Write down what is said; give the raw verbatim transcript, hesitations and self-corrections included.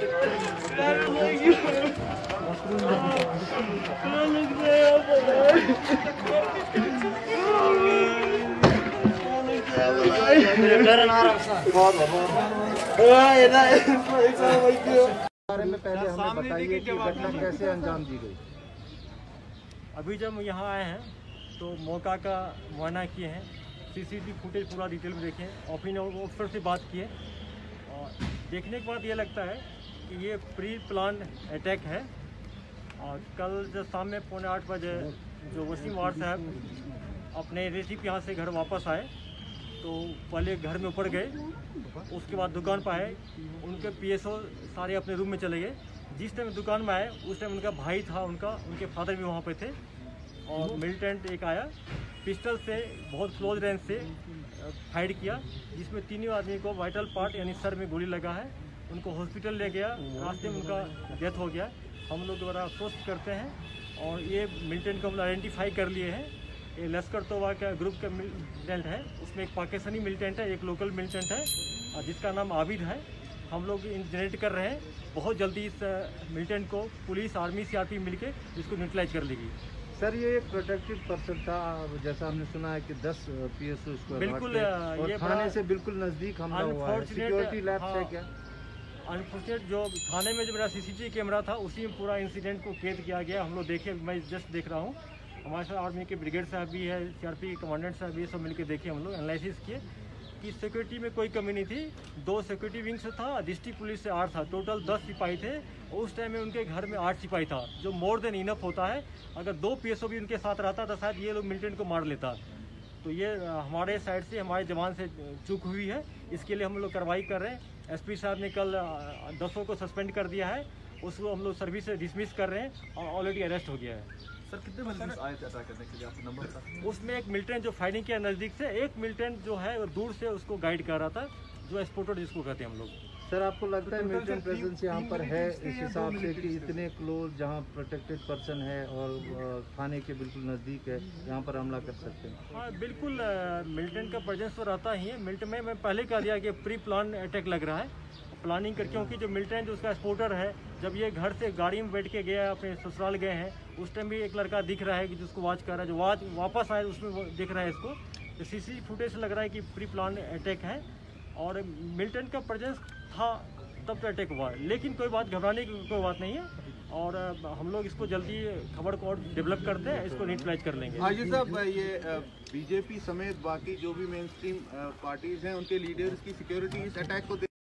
बारे में पहले हमें बताइए कि घटना कैसे अंजाम दी गई। अभी जब यहाँ आए हैं तो मौका का मुआयना किए हैं, सीसीटीवी फुटेज पूरा डिटेल में देखे, ऑफिसर ऑफिसर से बात किए और देखने के बाद ये लगता है कि ये प्री प्लान अटैक है। और कल जब शाम में पौने आठ बजे जो वसीम वार साहब अपने रिलेटिव यहाँ से घर वापस आए तो पहले घर में ऊपर गए, उसके बाद दुकान पर आए, उनके पीएसओ सारे अपने रूम में चले गए। जिस टाइम दुकान में आए उस टाइम उनका भाई था, उनका उनके फादर भी वहाँ पे थे और मिलिटेंट एक आया, पिस्टल से बहुत क्लोज रेंज से फायर किया, जिसमें तीनों आदमी को वाइटल पार्ट यानी सर में गोली लगा है। उनको हॉस्पिटल ले गया, रास्ते में उनका डेथ हो गया। हम लोग दोबारा अफसोस करते हैं और ये मिलिटेंट को हम आइडेंटिफाई कर लिए हैं। ये लश्कर तोबा का ग्रुप का मिलिटेंट है, उसमें एक पाकिस्तानी मिलिटेंट है, एक लोकल मिलिटेंट है जिसका नाम आबिद है। हम लोग जनरेट कर रहे हैं, बहुत जल्दी इस मिलिटेंट को पुलिस आर्मी सीआरपी मिलके इसको न्यूट्रलाइज कर लेगी। सर ये एक प्रोटेक्टेड पर्सन था, जैसा हमने सुना है कि दस पीएसओ इसको बिल्कुल और ये थाने से बिल्कुल नज़दीक हमला हुआ है। सिक्योरिटी लैब से क्या अनफॉर्चुनेट जो थाने में जो मेरा सीसीटीवी कैमरा था उसी में पूरा इंसिडेंट को कैद किया गया। हम लोग देखे, मैं जस्ट देख रहा हूँ, हमारे साथ आर्मी के ब्रिगेड साहब भी है, सीआरपी के कमांडेंट साहब भी, सब मिलकर देखे, हम लोग एनालिसिस किए कि सिक्योरिटी में कोई कमी नहीं थी। दो सिक्योरिटी विंग से था, डिस्ट्रिक्ट पुलिस से आठ था, टोटल दस सिपाही थे। उस टाइम में उनके घर में आठ सिपाही था, जो मोर देन इनफ होता है। अगर दो पीएसओ भी उनके साथ रहता तो शायद ये लोग मिलिटेंट को मार लेता। तो ये हमारे साइड से, हमारे जवान से चूक हुई है, इसके लिए हम लोग कार्रवाई कर रहे हैं। एसपी साहब ने कल दसों को सस्पेंड कर दिया है, उसको हम लोग सर्विस से डिसमिस कर रहे हैं और ऑलरेडी अरेस्ट हो गया है। सर कितने बंदे आए थे अटैक करने के लिए, आपको नंबर था? उसमें एक मिलिटेंट जो फायरिंग किया नज़दीक से, एक मिलिटेंट जो है वो दूर से उसको गाइड कर रहा था, जो एक्सपोर्टर जिसको कहते हैं हम लोग। सर आपको लगता है मिलिटेंट प्रेजेंस यहाँ पर है इस हिसाब से कि इतने क्लोज जहाँ प्रोटेक्टेड पर्सन है और थाने के बिल्कुल नज़दीक है, यहाँ पर हमला कर सकते हैं? हाँ बिल्कुल, मिलिटेंट का प्रेजेंस तो रहता ही है। मिलिटेंट में मैं पहले कह दिया कि प्री प्लान अटैक लग रहा है, प्लानिंग कर, क्योंकि जो मिलिटेंट उसका एक्सपोर्टर है, जब ये घर से गाड़ी में बैठ के गया, अपने ससुराल गए हैं, उस टाइम भी एक लड़का दिख रहा है कि जिसको वॉच कर रहा है, जो वॉच वापस आए उसमें दिख रहा है इसको। तो सीसी फुटेज से लग रहा है कि प्री प्लान अटैक है और मिलिटेंट का प्रेजेंस था तब तो अटैक हुआ। लेकिन कोई बात, घबराने की कोई बात नहीं है और हम लोग इसको जल्दी खबर को और डेवलप करते हैं, इसको न्यूट्रलाइज कर लेंगे। हाजी साहब, ये बीजेपी समेत बाकी जो भी मेन स्ट्रीम पार्टीज हैं, उनके लीडर्स की सिक्योरिटी इस अटैक को